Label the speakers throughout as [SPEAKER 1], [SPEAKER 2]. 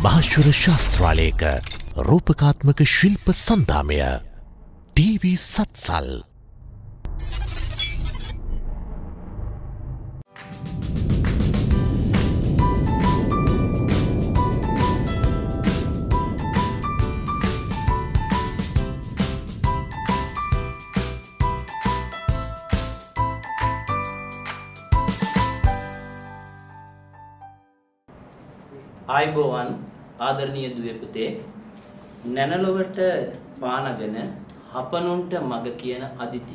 [SPEAKER 1] මහාශුර ශාස්ත්‍රාලයක රූපකාත්මක ශිල්ප සන්ධාමය ටීවී සත්සල්
[SPEAKER 2] ආයුබෝවන් ආදරණීය දුවේ පුතේ නැනලොවට පානගෙන හපනුන්ට මග කියන අදිති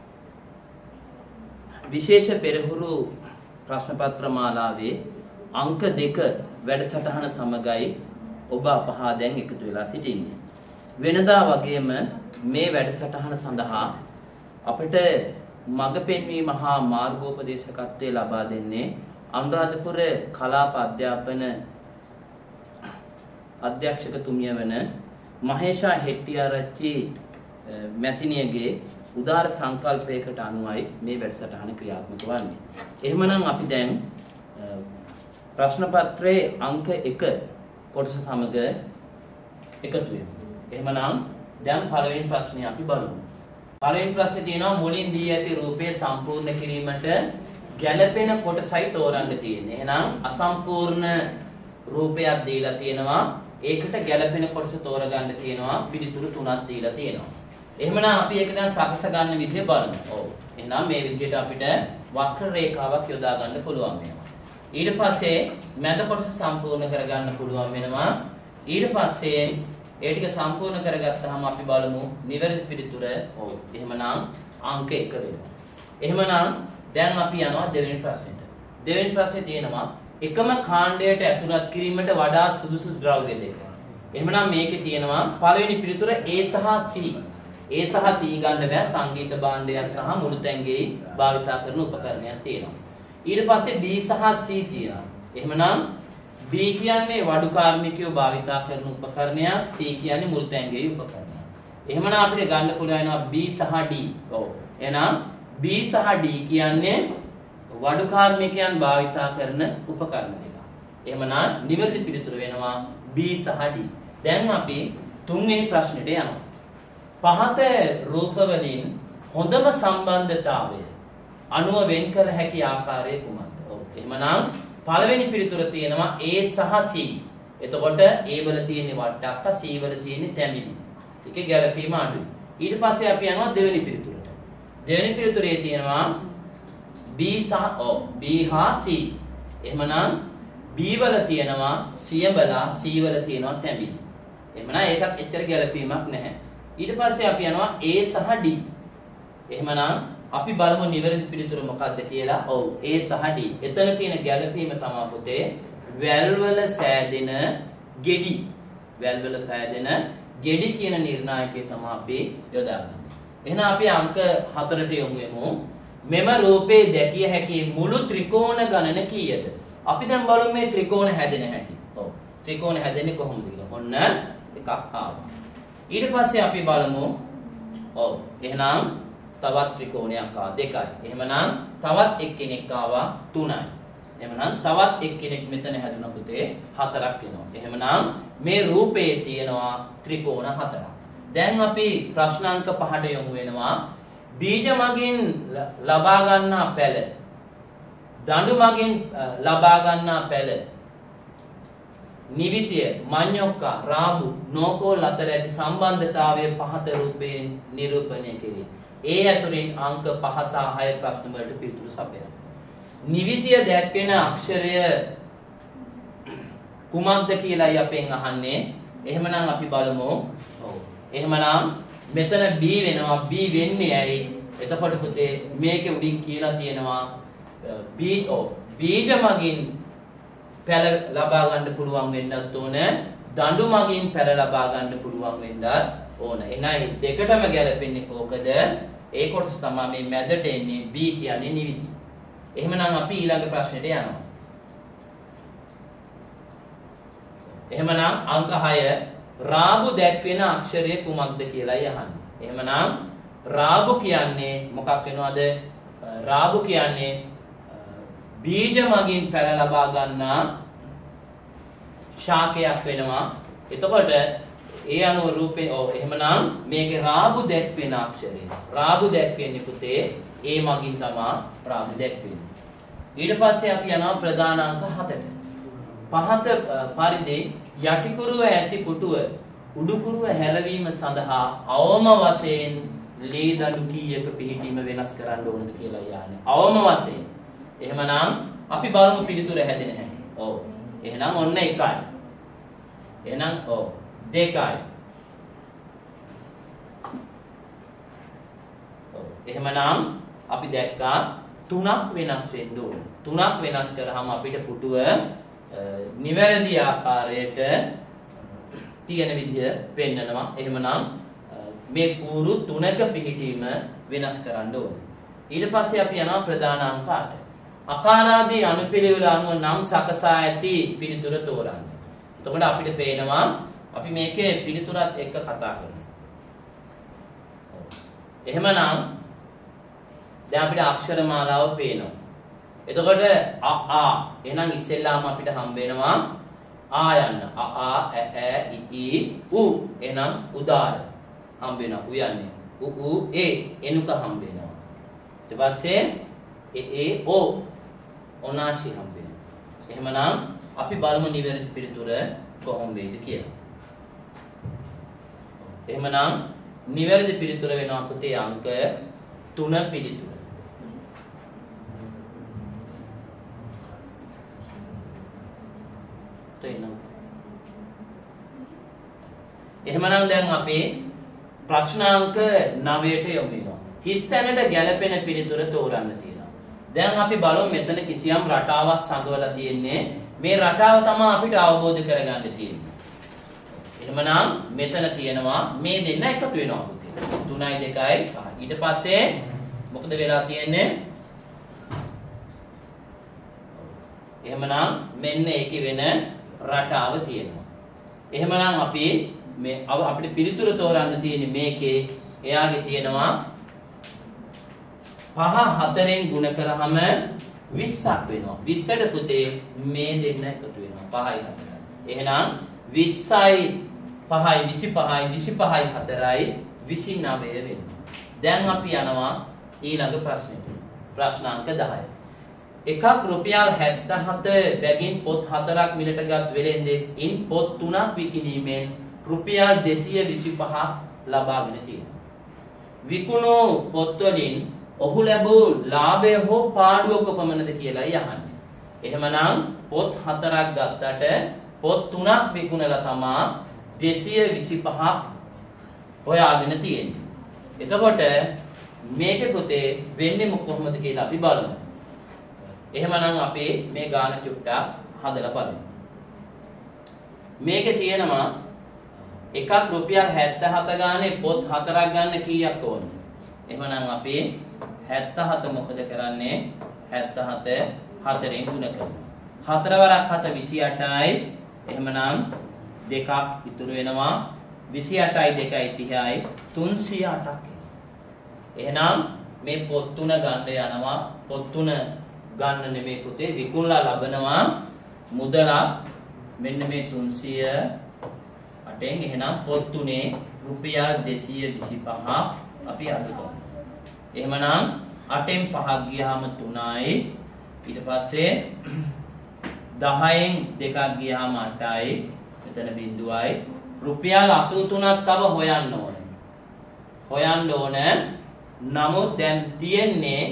[SPEAKER 2] විශේෂ පෙරහුරු ප්‍රශ්න පත්‍ර මාලාවේ අංක 2 වැඩසටහන සමගයි ඔබ අපහා දැන් එකතු වෙලා සිටින්නේ වෙනදා වගේම මේ වැඩසටහන සඳහා අපිට මග පෙන්වීම හා මාර්ගෝපදේශකත්වයේ ලබා දෙන්නේ අනුරාධපුර කලාප අධ්‍යාපන අධ්‍යක්ෂකතුමිය වන මහේෂා හෙට්ටිආරච්චි මැතිණියගේ උදාර සංකල්පයකට අනුවයි මේ වැඩසටහන ක්‍රියාත්මක වන්නේ. එහෙමනම් අපි දැන් ප්‍රශ්න පත්‍රයේ අංක 1 කොටස සමග එකතු වෙමු. එහෙමනම් දැන් පළවෙනි ප්‍රශ්නේ අපි බලමු. පළවෙනි ප්‍රශ්නේ තියෙනවා මුලින් දී ඇති රූපය සම්පූර්ණ කිරීමට ගැළපෙන කොටසයි තෝරන්න තියෙන්නේ. එහෙනම් අසම්පූර්ණ රූපයක් දීලා තියෙනවා. ඒකට ගැළපෙන කොටස තෝරගන්න කියනවා. පිළිතුරු 3ක් දීලා තියෙනවා. එහෙමනම් අපි ඒක දැන් සකස ගන්න විදිය බලමු. ඔව්. එහෙනම් මේ විදියට අපිට වක්‍ර රේඛාවක් යොදා ගන්න පුළුවන් වෙනවා. ඊට පස්සේ මැද කොටස සම්පූර්ණ කරගන්න පුළුවන් වෙනවා. ඊට පස්සේ ඒ ටික සම්පූර්ණ කරගත්තාම අපි බලමු නිවැරදි පිළිතුර. ඔව්. එහෙමනම් අංක 1 වෙනවා. එහෙමනම් දැන් අපි යනවා දෙවෙනි ප්‍රශ්නෙට. දෙවෙනි ප්‍රශ්නේ තියෙනවා එකම කාණ්ඩයට ඇතුළත් කිරීමට වඩා සුදුසු ද්‍රව්‍ය දෙක. එහෙමනම් මේකේ තියෙනවා පළවෙනි පිළිතුර A සහ C. A සහ C ගන්න බෑ සංගීත භාණ්ඩයන් සහ මුළුතැන්ගෙයි භාවිතා කරන උපකරණයක් තියෙනවා. ඊට පස්සේ B සහ C තියෙනවා. එහෙමනම් B කියන්නේ වඩු කාර්මිකයෝ භාවිතා කරන උපකරණයක්, C කියන්නේ මුළුතැන්ගෙයි උපකරණයක්. එහෙමනම් අපිට ගන්න පුළුවන් B සහ D. ඔව්. එහෙනම් B සහ D කියන්නේ වඩු කාර්මිකයන් භාවිතා කරන උපකරණ දෙක. එහෙමනම් නිවැරදි පිළිතුර වෙනවා B සහ D. දැන් අපි තුන්වෙනි ප්‍රශ්නෙට යනවා. පහත රූප වලින් හොඳම සම්බන්ධතාවය අණුව වෙන් කළ හැකි ආකාරය කුමක්ද? ඔව්. එහෙමනම් පළවෙනි පිළිතුර තියෙනවා A සහ C. එතකොට A වල තියෙන වට්ටක්ක C වල තියෙන තැඹිලි. ඒකේ ගැළපීම අඩුයි. ඊට පස්සේ අපි යනවා දෙවෙනි පිළිතුරට. දෙවෙනි පිළිතුරේ තියෙනවා B හා C. එහෙමනම් B වල තියෙනවා සියඹලා C වල තියෙනවා තැඹිලි. එහෙමනම් ඒකත් එච්චර ගැළපීමක් නැහැ. ඊට පස්සේ අපි යනවා A සහ D. එහෙමනම් අපි බලමු නිවැරදි පිළිතුර මොකක්ද කියලා. ඔව් A සහ D. එතන තියෙන ගැළපීම තමයි පුතේ වැල්වල සෑදෙන ගෙඩි. වැල්වල සෑදෙන ගෙඩි කියන නිර්ණායකය තමයි අපි යොදාගන්නේ. එහෙනම් අපි අංක 4ට යමු වෙමු. මෙම රූපේ දැකිය හැකි මුළු ත්‍රිකෝණ ගණන කීයද? අපි දැන් බලමු මේ ත්‍රිකෝණ හැදෙන හැටි. ඔව්. ත්‍රිකෝණ හැදෙන්නේ කොහොමද කියලා. ඔන්න එකක් ආවා. ඊට පස්සේ අපි බලමු. ඔව්. එහෙනම් තවත් ත්‍රිකෝණයක් ආවා 2යි. එහෙමනම් තවත් එක්කෙනෙක් ආවා 3යි. එහෙමනම් තවත් එක්කෙනෙක් මෙතන හැදුණා පුතේ 4ක් වෙනවා. එහෙමනම් මේ රූපේ තියෙනවා ත්‍රිකෝණ 4ක්. දැන් අපි ප්‍රශ්නාංක 5ට යමු වෙනවා. බීජ මගින් ලබා ගන්නා පැල දඬු මගින් ලබා ගන්නා පැල නිවිතිය මඤ්ඤොක්කා රාහු නෝකෝල් අතර ඇති සම්බන්ධතාවය පහත රූපයෙන් නිරූපණය කෙරේ. ඒ ඇසුරින් අංක 5 සහ 6 ප්‍රශ්න වලට පිළිතුරු සපයන්න. නිවිතිය දැක්වෙන අක්ෂරය කුමක්ද කියලායි අපෙන් අහන්නේ. එහෙමනම් අපි බලමු. ඔව්. එහෙමනම් මෙතන B වෙනවා. B වෙන්නේ ඇයි? එතකොට පුතේ මේකේ උඩින් කියලා තියෙනවා බීජ මගින් පැල ලබා ගන්න පුළුවන් වෙන්නත් ඕන. දඬු මගින් පැල ලබා ගන්න පුළුවන් වෙන්නත් ඕන. එහෙනම් දෙකටම ගැලපෙන්නේ කොකද? ඒ කොටස තමයි මේ මැදට එන්නේ B කියන්නේ නිවිති. එහෙමනම් අපි ඊළඟ ප්‍රශ්නෙට යනවා. එහෙමනම් අංක 6 රාබු දැක්වෙන අක්ෂරය කුමක්ද කියලායි අහන්නේ. එහෙමනම් රාබු කියන්නේ මොකක් වෙනවද? රාබු කියන්නේ බීජ මගින් පැල ලබා ගන්නා ශාකයක් වෙනවා. එතකොට ඒ අනුව රූපේ එහෙමනම් මේකේ රාගු දැක්වෙන අක්ෂරය. රාගු දැක්වෙන්නේ පුතේ ඒ මගින් තමයි රාගු දැක්වෙන්නේ. ඊට පස්සේ අපි යනවා ප්‍රධාන අංක 7ට. පහත පරිදි යටිකුරුව ඇති පුටුව උඩුකුරුව හැරවීම සඳහා අවම වශයෙන් ලී දඬු කීයක පිහිටීම වෙනස් කරන්න ඕනද කියලා යන්නේ. අවම වශයෙන්. එහෙමනම් අපි බලමු පිළිතුර හැදෙන හැටි. ඔව්. එහෙනම් ඔන්න 1යි. එහෙනම් ඔව් 2යි. ඔව්. එහෙමනම් අපි දැක්කා 3ක් වෙනස් වෙන්න ඕන. 3ක් වෙනස් කරාම අපිට පුටුව නිවැරදි ආකාරයට තියෙන විදිය පෙන්නනවා. එහෙමනම් මේ කූරු 3ක පිහිටීම වෙනස් කරන්න ඕන. ඊට පස්සේ අපි යනවා ප්‍රධාන අංක 8. අකාරාදී අනුපිළිවෙල අනුව නම් සකසා ඇති පිළිතුර තෝරන්න. එතකොට අපිට පේනවා අපි මේකේ පිළිතුරත් එක්ක කතා කරමු. එහෙමනම් දැන් අපිට අක්ෂර මාලාව පේනවා. එතකොට එහෙනම් ඉස්සෙල්ලාම අපිට හම්බ වෙනවා ආ යන්න. ඈ ඊ උ එහෙනම් උදාර හම්බ වෙනවා. උ යන්නේ. උ ඒ එනුක හම්බ වෙනවා. ඊට පස්සේ ඒ ඕ ඔනාශි හම්බ වෙනවා. එහෙමනම් අපි බලමු නිවැරදි පිළිතුර කොහොම වෙයිද කියලා. එහෙමනම් නිවැරදි පිළිතුර වෙනවා පුතේ අංක 3 පිළිතුර. එහෙමනම් දැන් අපි ප්‍රශ්නාංක 9ට යමු වෙනවා. හිස් තැනට ගැලපෙන පිළිතුර තෝරන්න තියෙනවා. දැන් අපි බලමු මෙතන කිසියම් රටාවක් සංගවලා තියෙන්නේ. මේ රටාව තමයි අපිට අවබෝධ කරගන්න තියෙන්නේ. එහෙමනම් මෙතන තියෙනවා මේ දෙන්න එකතු වෙනවා පුතේ. 3යි 2යි 5. ඊට පස්සේ මොකද වෙලා තියෙන්නේ? එහෙමනම් මෙන්න ඒකේ වෙන රටාව තියෙනවා. එහෙමනම් අපි මේ අපිට පිළිතුර තෝරන්න තියෙන්නේ මේකේ එයාගේ තියෙනවා 5 4ෙන් ගුණ කරාම 20ක් වෙනවා. 20ට පුතේ මේ දෙන්න එකතු වෙනවා 5යි 4යි. එහෙනම් 20යි 5යි 25යි 25යි 4යි 29 වෙනවා. දැන් අපි යනවා ඊළඟ ප්‍රශ්නෙට. ප්‍රශ්නාංක 10. එකක් රුපියල් 77 බැගින් පොත් 4ක් මිලටගත් වෙළෙන්දෙන් පොත් 3ක් විකිණීමෙන් රුපියල් 225ක් ලබාගෙන තියෙනවා. විකුණු පොත් වලින් ඔහු ලැබූ ලාභය හෝ පාඩුව කොපමණද කියලා යහන්නේ. එහෙමනම් පොත් 4ක් ගත්තට පොත් 3ක් විකුණලා තමා 225ක් හොයාගෙන තියෙන්නේ. එතකොට මේකේ පුතේ වෙන්නේ කොහොමද කියලා අපි බලමු. එහෙමනම් අපි මේ ගාන චුට්ටක් හදලා බලමු. මේකේ තියෙනවා එකක් රුපියල් 77 ගානේ පොත් 4ක් ගන්න කීයක් ඕනද? එහෙමනම් අපි 77 මොකද කරන්නේ? 77 4ෙන් ගුණ කරනවා. 4 වරක් 7 28යි. එහෙමනම් දෙකක් ඉතුරු වෙනවා. 28යි 2යි 30යි 308ක්. එහෙනම් මේ පොත් 3 ගන්න යනවා. පොත් 3 ගන්න නෙමෙයි පුතේ විකුණලා ලබනවා මුදලක් මෙන්න මේ 308න්. එහෙනම් පොත් 3 රුපියල් 225ක් අපි අඩු කරනවා. එහෙමනම් 8න් 5ක් ගියාම 3යි. ඊට පස්සේ 10න් 2ක් ගියාම 8යි. මෙතන බිඳුවයි. රුපියල් 83ක් තව හොයන්න ඕනේ. නමුත් දැන් තියෙන්නේ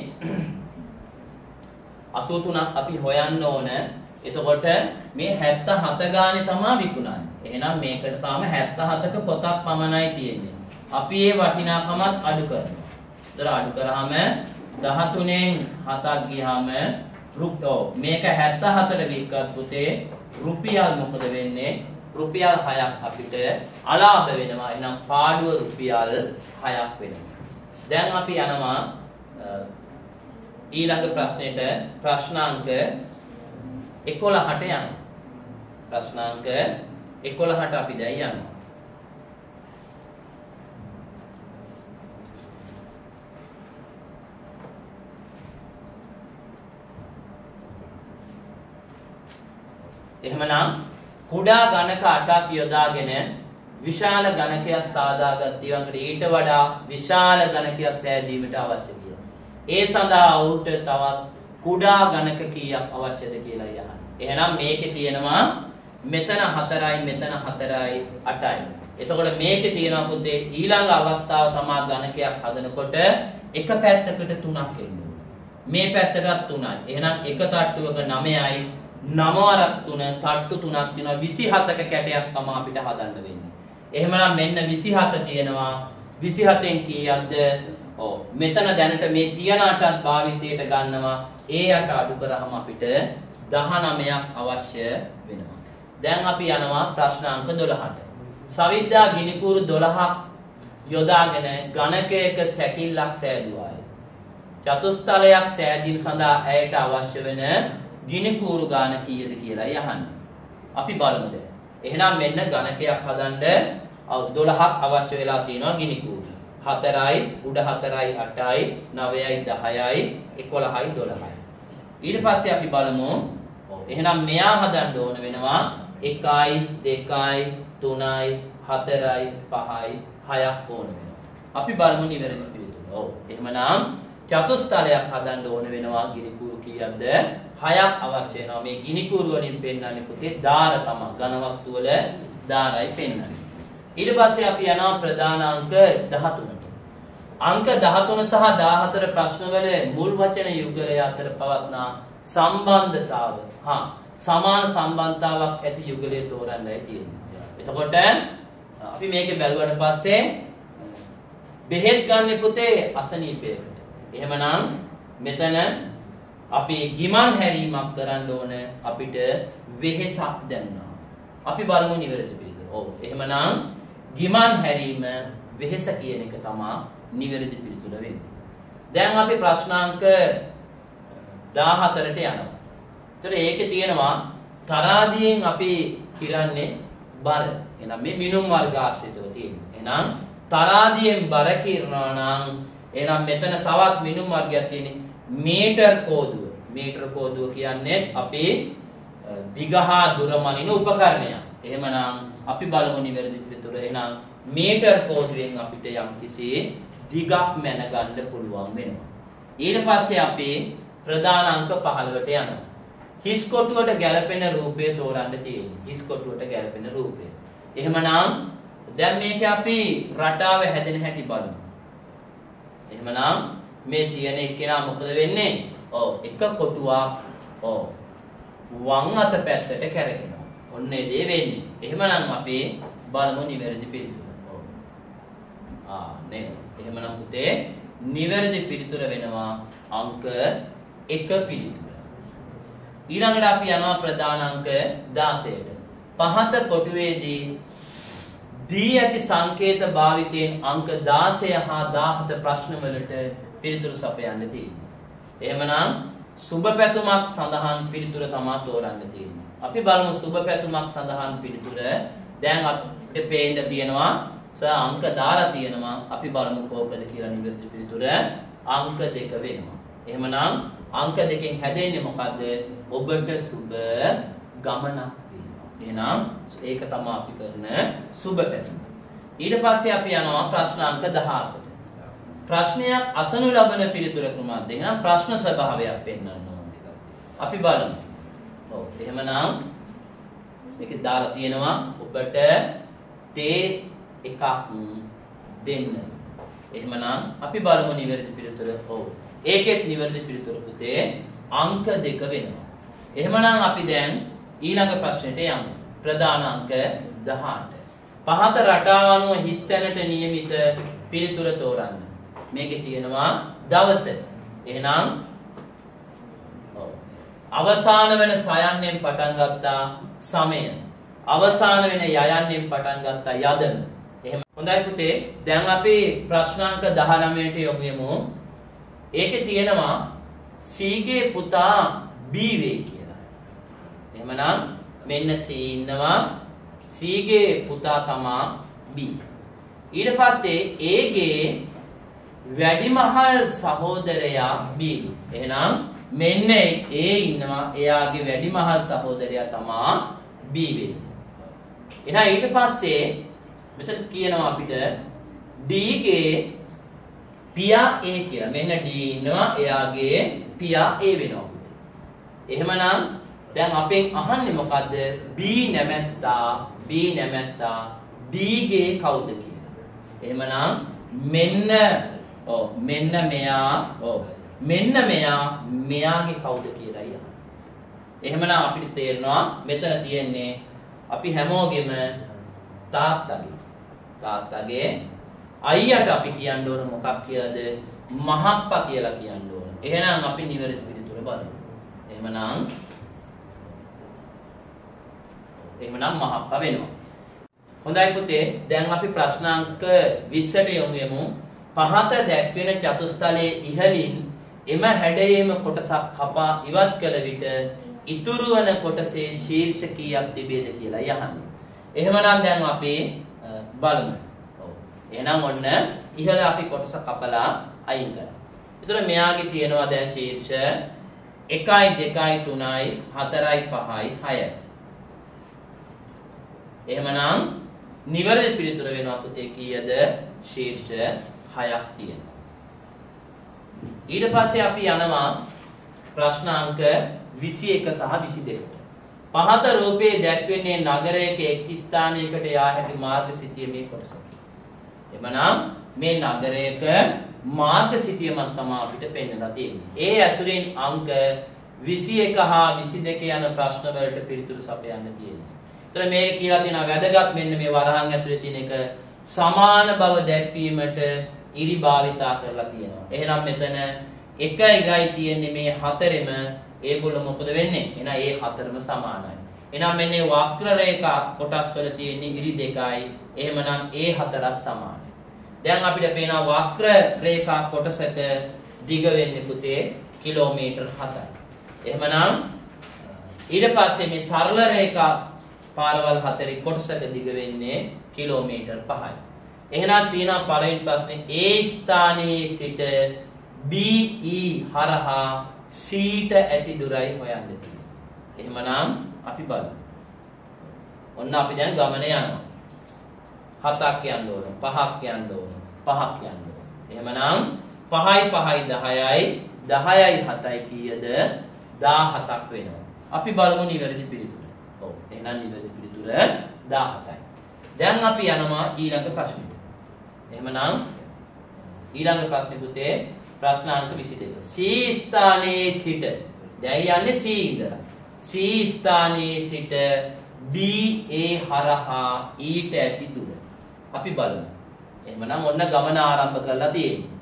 [SPEAKER 2] 83ක් අපි හොයන්න ඕන. එතකොට මේ 77 ගානේ තමයි විකුණන්නේ. එහෙනම් මේකට තාම 77ක පොතක් පමණයි තියෙන්නේ. අපි ඒ වටිනාකමත් අඩු කරනවා. ඒතර අඩු කරාම 13න් 7ක් ගියාම මේක 77ට වික්කත් පුතේ රුපියල් මොකද වෙන්නේ? රුපියල් 6ක් අපිට අලාභ වෙනවා. එහෙනම් පාඩුව රුපියල් 6ක් වෙනවා. දැන් අපි යනවා ඊළඟ ප්‍රශ්නෙට. ප්‍රශ්නාංක 11ට යනවා. ප්‍රශ්නාංක 11ට අපි දැන් යනවා. එහෙමනම් කුඩා ගණක 8ක් යොදාගෙන විශාල ගණකයක් සාදාගත් ඊවකට ඊට වඩා විශාල ගණකයක් සෑදීමට අවශ්‍ය කියලා. ඒ සඳහා ඔහුට තවත් කුඩා ගණක කීයක් අවශ්‍යද කියලා යහන්න. එහෙනම් මේකේ තියෙනවා මෙතන 4යි මෙතන 4යි 8යි. එතකොට මේකේ තියෙනවා පුතේ ඊළඟ අවස්ථාව තමයි ගණකයක් හදනකොට එක පැත්තකට 3ක් එන්නේ. මේ පැත්තටත් 3යි. එහෙනම් එක තට්ටුවක 9යි 9 වරක් 3 තට්ටු 3ක් තියෙනවා 27ක කැටයක් තමයි අපිට හදන්න වෙන්නේ. එහෙමනම් මෙන්න 27 තියෙනවා 27න් කීයක්ද? ඔව් මෙතන දැනට මේ තියෙන 8ත් භාවිතයට ගන්නවා. ඒ 8 අඩු කරාම අපිට 19ක් අවශ්‍ය වෙනවා. දැන් අපි යනවා ප්‍රශ්න අංක 12ට. සවිද්‍යා ගිනිකූරු 12ක් යොදාගෙන ගණකයක සැකිල්ලක් සෑදුවාය. චතුස්තලයක් සෑදීම සඳහා ඇයට අවශ්‍ය වෙන ගිනිකූරු ගාන කීයද කියලා යහන්න. අපි බලමු දැන්. එහෙනම් මෙන්න ගණකයක් හදන්න 12ක් අවශ්‍ය වෙලා තියෙනවා ගිනිකූරු. 4යි උඩ 4යි 8යි 9යි 10යි 11යි 12යි. ඊට පස්සේ අපි බලමු. එහෙනම් මෙයා හදන්න ඕන වෙනවා 1යි 2යි 3යි 4යි 5යි 6ක් ඕන වෙනවා. අපි බලමු නිවැරදි පිළිතුර. ඔව්. එහෙමනම් චතුස්තලයක් හදන්න ඕන වෙනවා ගිනිකූරු කීයක්ද? 6ක් අවශ්‍ය වෙනවා. මේ ගිනිකූරු වලින් පෙන්වන්නේ පුතේ දාර තමයි. ඝන වස්තු වල දාරයි පෙන්වන්නේ. ඊට පස්සේ අපි යනවා ප්‍රධාන අංක 13ට. අංක 13 සහ 14 ප්‍රශ්නවල මුල් වචන යුගලය අතර පවත්නා සම්බන්ධතාව. සමාන සම්බන්ධතාවක් ඇති යුගලය තෝරන්නයි තියෙන්නේ. එතකොට අපි මේකේ බැලුවට පස්සේ බෙහෙත් ගන්න පුතේ අසනීපයකට. එහෙමනම් මෙතන අපි ගිමන් හැරීමක් කරන්න ඕන අපිට වෙහෙසක් දැනෙනවා. අපි බලමු නිවැරදි පිළිතුර. ඔව්. එහෙමනම් ගිමන් හැරීම වෙහෙස කියන එක තමයි නිවැරදි පිළිතුර වෙන්නේ. දැන් අපි ප්‍රශ්නාංක 14ට යනවා. ඒතර ඒකේ තියෙනවා තරාදියෙන් අපි කිරන්නේ බර. එහෙනම් මේ මිනුම් වර්ග ආශ්‍රිතව තියෙනවා. එහෙනම් තරාදියෙන් බර කිරනවා නම් එහෙනම් මෙතන තවත් මිනුම් වර්ගයක් තියෙන්නේ මීටර් කෝදුව. මීටර් කෝදුව කියන්නේ අපේ දිගහා දුර මනින උපකරණයක්. එහෙමනම් අපි බලමු නිවැරදි පිළිතුර. එහෙනම් මීටර් කෝදුවෙන් අපිට යම්කිසි දිගක් මැනගන්න පුළුවන් වෙනවා. ඊට පස්සේ අපි ප්‍රධාන අංක 15ට යනවා. හිස් කොටුවට ගැලපෙන රූපය තෝරන්න තියෙනවා. හිස් කොටුවට ගැලපෙන රූපය. එහෙමනම් දැන් මේක අපි රටාව හැදෙන හැටි බලමු. එහෙමනම් මේ තියෙන එක්කෙනා මොකද වෙන්නේ? ඔව් එක කොටුවක් ඔව් වම් අත පැත්තට කැරකෙනවා. ඔන්න ඒ දේ වෙන්නේ. එහෙමනම් අපි බලමු නිවැරදි පිළිතුර. ඔව්. නේද? එහෙමනම් පුතේ නිවැරදි පිළිතුර වෙනවා අංක 1 පිළිතුර. ඊළඟට අපි යනවා ප්‍රධාන අංක 16ට. පහත කොටුවේදී දී ඇති සංකේත භාවිතයෙන් අංක 16 හා 17 ප්‍රශ්න වලට පිළිතුරු සපයන්න තියෙනවා. එහෙමනම් සුබ පැතුමක් සඳහන් පිළිතුර තමයි තෝරන්න තියෙන්නේ. අපි බලමු සුබ පැතුමක් සඳහන් පිළිතුර. දැන් අපිට පේන්න තියෙනවා අංක දාලා තියෙනවා. අපි බලමු කොහොමද කියලා නිවැරදි පිළිතුර අංක 2 වෙනවා. එහෙමනම් අංක 2කින් හැදෙන්නේ මොකද්ද? ඔබට සුබ ගමනක් වෙනවා. එහෙනම් ඒක තමයි අපි කරන සුබ පැතුම. ඊට පස්සේ අපි යනවා ප්‍රශ්න අංක 17ට. ප්‍රශ්නයක් අසනු ලබන පිළිතුර ක්‍රමයක්. එහෙනම් ප්‍රශ්න ස්වභාවයක් පෙන්වන්න ඕනේ. අපි බලමු. ඔව් එහෙමනම් මේක දාලා තියෙනවා ඔබට තේ එකක් දෙන්න. එහෙමනම් අපි බලමු නිවැරදි පිළිතුර. ඔව්. ඒකෙත් නිවැරදි පිළිතුර පුතේ අංක 2 වෙනවා. එහෙමනම් අපි දැන් ඊළඟ ප්‍රශ්නෙට යමු. ප්‍රධාන අංක 18. පහත රටාව අනුව හිස් තැනට නියමිත පිළිතුර තෝරන්න. මේකේ තියෙනවා දවස. එහෙනම් අවසාන වෙන සයන්යෙන් පටන් ගත්තා සමය. අවසාන වෙන යයන්යෙන් පටන් ගත්තා යදන. එහෙම හොඳයි පුතේ. දැන් අපි ප්‍රශ්නාංක 19ට යොමු වෙමු. ඒකේ තියෙනවා සීගේ පුතා බී වේ කියලා. එහෙමනම් මෙන්න සී ඉන්නවා. සීගේ පුතා තමා බී. ඊට පස්සේ ඒගේ වැඩිමහල් සහෝදරයා බී. එහෙනම් මෙන්න ඒ ඉන්නවා. එයාගේ වැඩිමහල් සහෝදරයා තමා බී වේ. එහෙනම් ඊට පස්සේ මෙතන කියනවා අපිට D ගේ පියා A කියලා. මෙන්න D ඉන්නවා එයාගේ පියා A වෙනවා. එහෙමනම් දැන් අපෙන් අහන්නේ මොකද්ද? B නැමැත්තා D ගේ කවුද කියලා. එහෙමනම් මෙන්න මෙයා මෙයාගේ කවුද කියලා අහනවා. එහෙමනම් අපිට තේරෙනවා මෙතන තියෙන්නේ අපි හැමෝගෙම තාත්තගේ අයියට අපි කියන්න ඕන මොකක් කියලාද? මහප්පා කියලා කියන්න ඕන. එහෙනම් අපි නිවැරදි පිළිතුර බලමු. එහෙමනම් මහප්පා වෙනවා. හොඳයි පුතේ, දැන් අපි ප්‍රශ්නාංක 20ට යමු යමු. පහත දැක්වෙන චතුස්තලයේ ඉහළින් එම හැඩයේම කොටසක් කපා ඉවත් කළ විට ඉතුරු වන කොටසේ ශීර්ෂ කීයක් තිබේද කියලා යහන්නේ. එහෙමනම් දැන් අපි බලමු. එහෙනම් ඔන්න ඉහළ අපි කොටස කපලා අයින් කරා. ඒතර මෙයාගේ තියෙනවා දැන් ශීර්ෂ 1 2 3 4 5 6. එහෙමනම් නිවැරදි පිළිතුර වෙනවා පුතේ කීයද? ශීර්ෂ 6ක් තියෙනවා. ඊට පස්සේ අපි යනවා ප්‍රශ්නාංක 21 සහ 22ට. පහත රූපයේ දැක්වෙන්නේ නගරයක එක් ස්ථානයකට යා හැකි මාර්ග සිටිය මේ කොටස. එමනම් මේ නගරයක මාර්ග සිටියමක් තමයි අපිට පෙන්වලා තියෙන්නේ. ඒ ඇසුරින් අංක 21 හා 22 යන ප්‍රශ්න වලට පිළිතුරු සපයන්න තියෙනවා. ඒතර මේක කියලා තියෙනවා වැදගත් මෙන්න මේ වරහන් ඇතුලේ තියෙන එක සමාන බව දැක්වීමට ඉරි භාවිතා කරලා තියෙනවා. එහෙනම් මෙතන 1යි තියෙන්නේ මේ හතරෙම ඒගොල්ලෝ මොකද වෙන්නේ? එහෙනම් ඒ හතරම සමානයි. එහෙනම් මෙන්න වක්‍ර රේඛා කොටස් වල තියෙන ඉරි දෙකයි. එහෙමනම් ඒ හතරත් සමානයි. දැන් අපිට පේනවා වක්‍ර රේඛා කොටසක දිග වෙන්නේ පුතේ කිලෝමීටර් 7යි. එහෙමනම් ඊට පස්සේ මේ සරල රේඛා පාරවල් හතරේ කොටසක දිග වෙන්නේ කිලෝමීටර් 5යි. එහෙනම් තියෙනවා පළවෙනි ප්‍රශ්නේ A ස්ථානයේ සිට BE හරහා Cට ඇති දුරයි හොයන්න තියෙනවා. එහෙමනම් අපි බලමු. ඔන්න අපි දැන් ගමන යනවා. 7ක් යන්න ඕන, 5ක් යන්න ඕන, 5ක් යන්න ඕන. එහෙමනම් 5යි 5යි 10යි 10යි 7යි කීයද? 17ක් වෙනවා. අපි බලමු නිවැරදි පිළිතුර. ඔව්. එහෙනම් නිවැරදි පිළිතුර 17යි. දැන් අපි යනවා ඊළඟ ප්‍රශ්නෙට. එහෙමනම් ඊළඟ ප්‍රශ්නේ පුතේ ප්‍රශ්නාංක 22. C ස්ථානයේ සිට දැන් යන්නේ C ඉඳලා. C ස්ථානයේ සිට BA හරහා ඊට ඇති දුර. අපි බලමු. එහෙමනම් ඔන්න ගමන ආරම්භ කරලා තියෙන්නේ.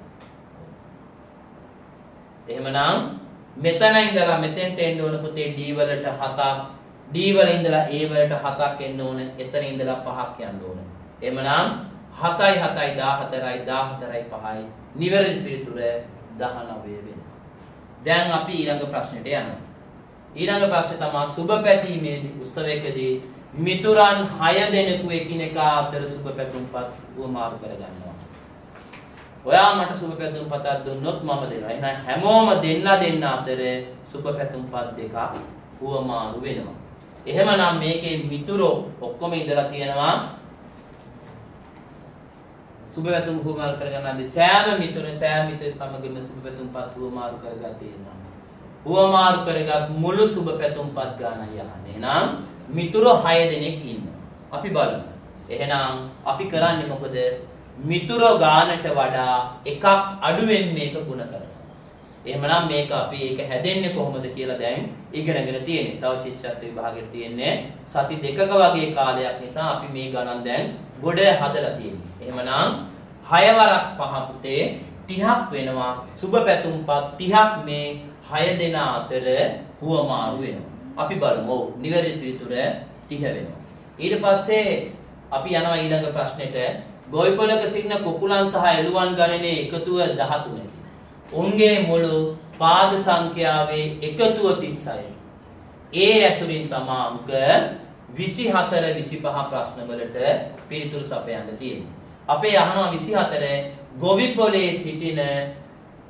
[SPEAKER 2] එහෙමනම් මෙතන ඉඳලා මෙතෙන්ට එන්න ඕන පුතේ D වලට 7ක්. D වල ඉඳලා A වලට 7ක් එන්න ඕන. එතන ඉඳලා 5ක් යන්න ඕන. එහෙමනම් 7යි 7යි 14යි 14යි 5යි නිවැරදි පිළිතුර 19 වෙනවා. දැන් අපි ඊළඟ ප්‍රශ්නෙට යනවා. ඊළඟ ප්‍රශ්නේ තමයි සුබ පැතීමේදී උත්සවයකදී මිතුරන් 6 දෙනෙකු එකිනෙකා අතර සුබ පැතුම්පත් වමාරු කරගන්නවා. ඔයා මට සුබ පැතුම්පතක් දුන්නොත් මම දෙනවා. එහෙනම් හැමෝම දෙන්න අතර සුබ පැතුම්පත් දෙකක් වමාරු වෙනවා. එහෙමනම් මේකේ මිතුරෝ ඔක්කොම ඉඳලා තියෙනවා සුබ පැතුම් වමාරු කරගන්නදී සෑම මිතුර සමගම සුබ පැතුම්පත් වමාරු කරගත් තියෙනවා. වමාරු කරගත් මුළු සුබ පැතුම්පත් ගානයි යහන්නේ. එහෙනම් මිතුරෝ 6 දෙනෙක් ඉන්නවා. අපි බලමු. එහෙනම් අපි කරන්නේ මොකද? මිතුරෝ ගානට වඩා එකක් අඩුවෙන් මේක ගුණ කරනවා. එහෙමනම් මේක අපි ඒක හැදෙන්නේ කොහොමද කියලා දැන් ඉගෙනගෙන තියෙන්නේ. තව ශිෂ්‍යත්ව විභාගෙට තියෙන්නේ සති දෙකක වගේ කාලයක් නිසා අපි මේ ගණන් දැන් ගොඩ හදලා තියෙන්නේ. එහෙමනම් 6 වරක් 5 පුතේ 30ක් වෙනවා. සුබ පැතුම්පත් 30ක් මේ 6 දෙනා අතර හුවමාරු වෙනවා. අපි බලමු. ඔව් නිවැරදි පිළිතුර 30 වෙනවා. ඊට පස්සේ අපි යනවා ඊළඟ ප්‍රශ්නෙට. ගොවිපළක සිටින කුකුලන් සහ එළුවන් ගණනේ එකතුව 13කි. උන්ගේ මුළු පාද සංඛ්‍යාවේ එකතුව 36යි. ඒ ඇසුරින් තමයි අංක 24 25 ප්‍රශ්න වලට පිළිතුරු සපයන්න තියෙන්නේ. අපේ අහනවා 24 ගොවිපොලේ සිටින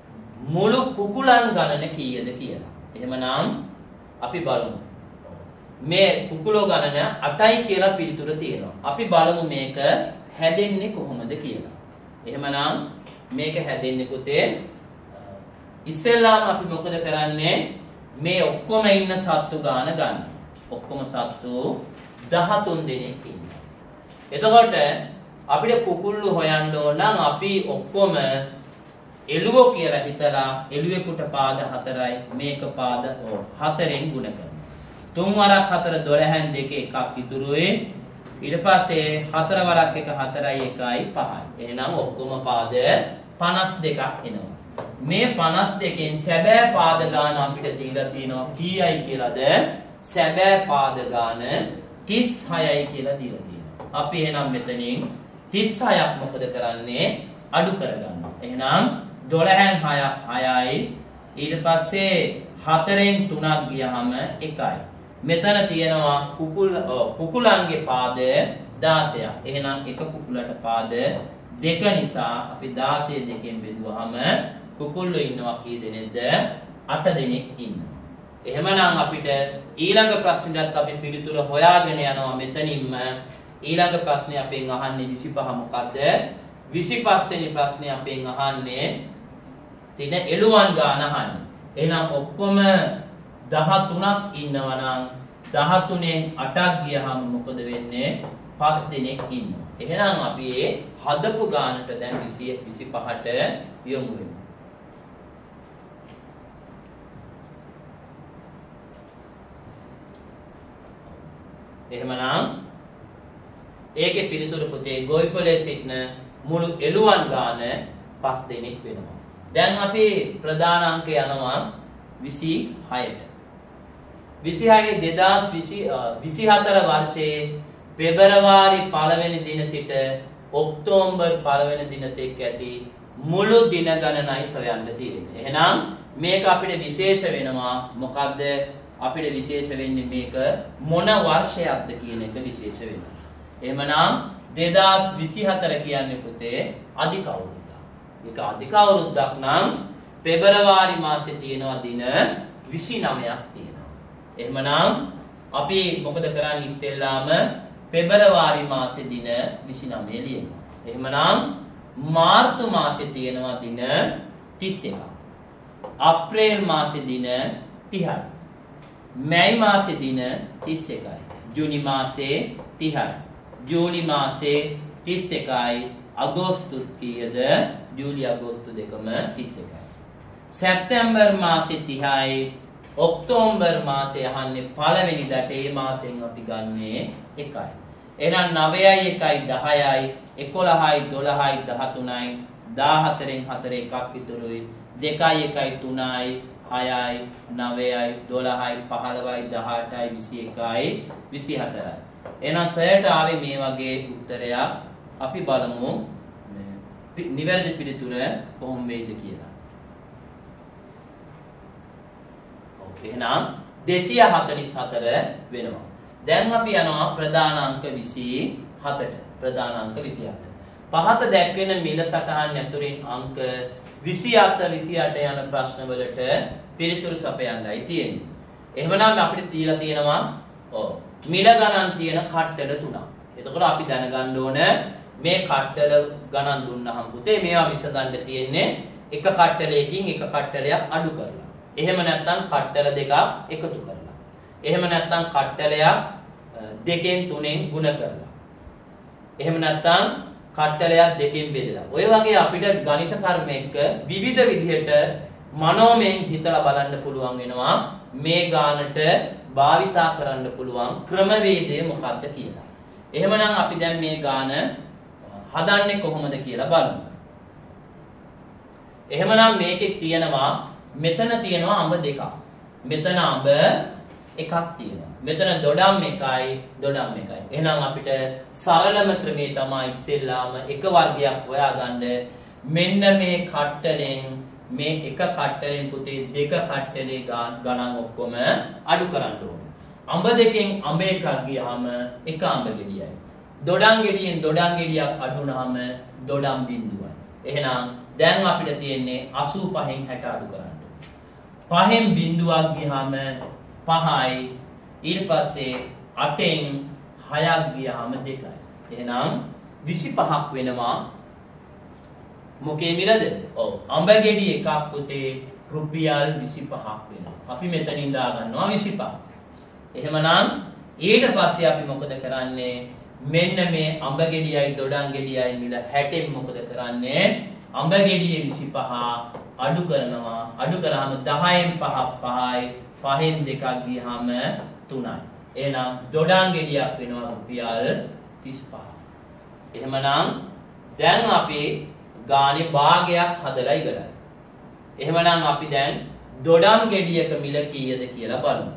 [SPEAKER 2] මුළු කුකුලන් ගණන කීයද කියලා. එහෙමනම් අපි බලමු. මේ කුකුලෝ ගණන 8යි කියලා පිළිතුර තියෙනවා. අපි බලමු මේක හැදෙන්නේ කොහොමද කියලා. එහෙමනම් මේක හැදෙන්නේ පුතේ ඉස්සෙල්ලාම අපි මොකද කරන්නේ? මේ ඔක්කොම ඉන්න සත්තු ගාන ගන්න. ඔක්කොම සත්තු 13 දෙනෙක් ඉන්නවා. එතකොට අපිට කුකුල්ලු හොයන්න ඕන නම් අපි ඔක්කොම එළුවෝ කියලා හිතලා එළුවෙකුට පාද 4යි මේක පාද 4ෙන් ගුණ කරනවා. 3 වරක් 4 12න් 2 එකක් ඉතුරුයි. ඊට පස්සේ 4 වරක් 1 4යි 1යි 5යි. එහෙනම් ඔක්කොම පාද 52ක් එනවා. මේ 52න් සැබෑ පාද ගාන අපිට දීලා තියෙනවා කීයයි කියලාද? සැබෑ පාද ගාන 36යි කියලා දීලා තියෙනවා. අපි එහෙනම් මෙතනින් 36ක් මොකද කරන්නේ? අඩු කරගන්නවා. එහෙනම් 12න් 6ක් 6යි. ඊට පස්සේ 4න් 3ක් ගියහම 1යි. මෙතන තියෙනවා කුකුලන්ගේ පාද 16ක්. එහෙනම් එක කුකුලට පාද 2 නිසා අපි 16 දෙකෙන් බෙදුවාම කුකුල්ලෝ ඉන්නවා කී දෙනෙක්ද? 8 දෙනෙක් ඉන්නවා. එහෙමනම් අපිට ඊළඟ ප්‍රශ්නෙට අපි පිළිතුර හොයාගෙන යනවා මෙතනින්ම. ඊළඟ ප්‍රශ්නේ අපෙන් අහන්නේ 25 මොකද්ද? 25 වෙනි ප්‍රශ්නේ අපෙන් අහන්නේ තින එළුවන් ගාන අහන්නේ. එහෙනම් ඔක්කොම 13ක් ඉන්නවා නම් 13න් 8ක් ගියහම මොකද වෙන්නේ? 5 දෙනෙක් ඉන්නවා. එහෙනම් අපි මේ හදපු ගානට දැන් 25ට යොමු වෙමු. එහෙමනම් ඒකේ පිළිතුරු පුතේ ගොවිපොලේ සිටින මුළු එළුවන් ගාන 5 දෙනෙක් වෙනවා. දැන් අපි ප්‍රධාන අංක යනවා 26ට. 26 2024 වර්ෂයේ පෙබරවාරි 1 වෙනි දින සිට ඔක්තෝබර් 1 වෙනි දින තෙක් ඇති මුළු දින ගණනයි සොයන්න තියෙන්නේ. එහෙනම් මේක අපිට විශේෂ වෙනවා. මොකද්ද? අපිට විශේෂ වෙන්නේ මේක මොන වර්ෂයක්ද කියන එක විශේෂ වෙනවා. එහෙමනම් 2024 කියන්නේ පුතේ අධික අවුරුද්දක්. ඒක අධික අවුරුද්දක් නම් පෙබරවාරි මාසේ තියෙනවා දින 29ක් තියෙනවා. එහෙමනම් අපි මොකද කරන්නේ? ඉස්සෙල්ලාම පෙබරවාරි මාසේ දින 29 ලියනවා. එහෙමනම් මාර්තු මාසේ තියෙනවා දින 31ක්. අප්‍රේල් මාසේ දින 30යි. මැයි මාසේ දින 31යි. ජූනි මාසේ 30යි. ජූලි මාසේ 31යි. අගෝස්තු කීයද? ජූලි අගෝස්තු දෙකම 31යි. සැප්තැම්බර් මාසේ 30යි. ඔක්තෝබර් මාසේ අහන්නේ පළවෙනිදාට ඒ මාසෙන් අපි ගන්නේ 1යි. එහෙනම් 9යි 1යි 10යි 11යි 12යි 13යි 14න් 4 එකක් ඉතුරුයි. 2යි 1යි 3යි 6යි 9යි 12යි 15යි 18යි 21යි 24යි. එහෙනම් සයට ආවේ මේ වගේ උත්තරයක්. අපි බලමු නිවැරදි පිළිතුර කොහොම වෙයිද කියලා. එහෙනම් 244 වෙනවා. දැන් අපි යනවා ප්‍රධාන අංක 27ට. ප්‍රධාන අංක 27. පහත දැක්වෙන මිල සටහන් ඇතුරින් අංක 27 28 යන ප්‍රශ්න වලට පිළිතුරු සපයන්නයි තියෙන්නේ. එහෙමනම් අපිට තියලා තියෙනවා මිල ගණන් තියෙන කට්ටල 3ක්. එතකොට අපි දැනගන්න ඕන මේ කට්ටල ගණන් දුන්නාම පුතේ මේවා විසඳන්න තියෙන්නේ එක කට්ටලයකින් එක කට්ටලයක් අඩු කරලා. එහෙම නැත්නම් කට්ටල දෙකක් එකතු කරලා. එහෙම නැත්නම් කට්ටලයක් දෙකෙන් තුනෙන් ගුණ කරලා. එහෙම නැත්නම් කට්ටලයක් දෙකෙන් බෙදලා. ඔය වගේ අපිට ගණිත කර්ම එක්ක විවිධ විදිහට මනෝමයෙන් හිතලා බලන්න පුළුවන් වෙනවා මේ ගානට භාවිතා කරන්න පුළුවන් ක්‍රමවේදය මොකක්ද කියලා. එහෙමනම් අපි දැන් මේ ගාන හදන්නේ කොහොමද කියලා බලමු. එහෙමනම් මේකේ තියෙනවා මෙතන තියෙනවා අඹ දෙකක්. මෙතන අඹ එකක් තියෙනවා. මෙතන දොඩම් එකයි දොඩම් එකයි. එහෙනම් අපිට සරලම ක්‍රමේ තමයි ඉස්සෙල්ලාම එක වර්ගයක් හොයාගන්න. මෙන්න මේ කට්ටලෙන් මේ එක කට්ටලෙන් පුතේ දෙක කට්ටලේ ගණන් ඔක්කොම අඩු කරන්න ඕනේ. අඹ දෙකෙන් අඹ එකක් ගියාම එක අඹ ගෙඩියයි. දොඩම් ගෙඩියෙන් දොඩම් ගෙඩියක් අඩු වුනහම දොඩම් බිඳුවයි. එහෙනම් දැන් අපිට තියෙන්නේ 85න් 60 අඩු කරන්න. 5න් බිඳුවක් ගියාම 5යි ඊට පස්සේ 8න් 6ක් ගියාම 2යි. එහෙනම් 25ක් වෙනවා. මොකේ මිලද? ඔව්. අඹ ගෙඩි එකක් පුතේ රුපියල් 25ක් වෙනවා. අපි මෙතනින් දා ගන්නවා 25. එහෙමනම් ඊට පස්සේ අපි මොකද කරන්නේ? මෙන්න මේ අඹ ගෙඩියයි දොඩම් ගෙඩියයි මිල 60න් මොකද කරන්නේ? අඹ ගෙඩියේ 25 අඩු කරනවා. අඩු කරාම 10න් 5ක් 5යි. 5න් 2ක් ගියාම 3යි. එහෙනම් දොඩම් ගෙඩියක් වෙනවා රුපියල් 35. එහෙමනම් දැන් අපි ගානේ භාගයක් හදලා ඉවරයි. එහෙමනම් අපි දැන් දොඩම් ගෙඩියක මිල කීයද කියලා බලමු.